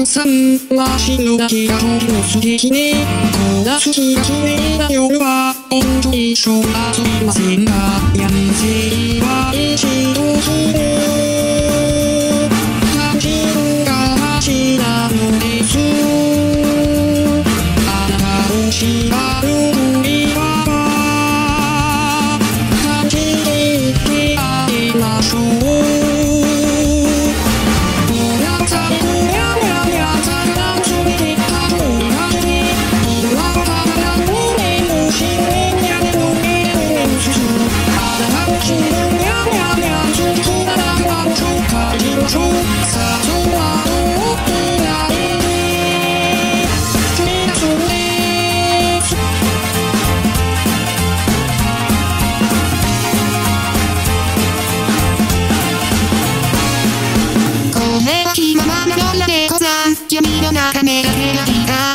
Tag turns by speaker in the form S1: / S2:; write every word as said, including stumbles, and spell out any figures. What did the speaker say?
S1: くさんは死ぬだけが本当素敵ね。こんな好きが綺麗な夜は本当に一生遊びませんが、やめせは一度する感じがマシなのです。あなたを縛る森は感じていってあげましょう。気ままな夜でござん闇の中目がけがいた